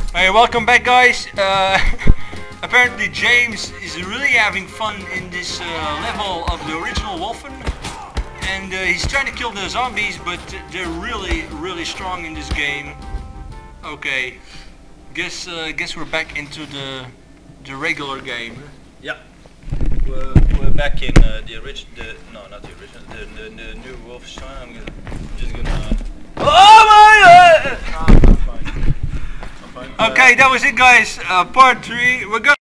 Hey, welcome back, guys. Apparently James is really having fun in this level of the original Wolfen, and he's trying to kill the zombies, but they're really strong in this game. Okay, guess we're back into the regular game. Yeah, we're back in the original. No, not the original. The new Wolfenstein. I'm just gonna. Oh my God! I'm fine. Okay, that was it, guys. Part 3. We're gonna.